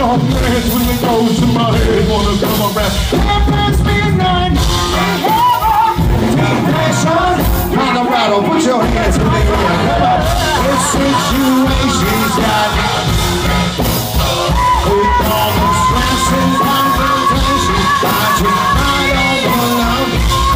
all plans when it goes to my head, wanna come around. Happens midnight, depression. Colorado, put your hands in the air, come on. This situation's got me. With all the stress and confrontation, I just find all alone.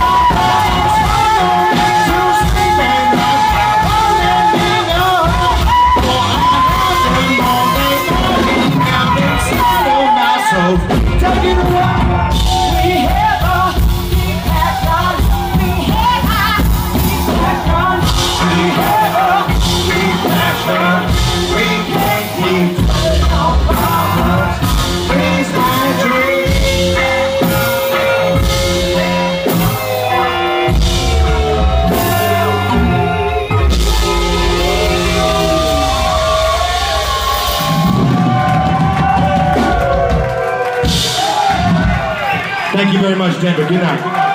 Take it away. We have on, we have on, we have on, we have on, we have on, we have on. We can't keep no problems. Please, my dream. Thank you very much, Denver. Good night.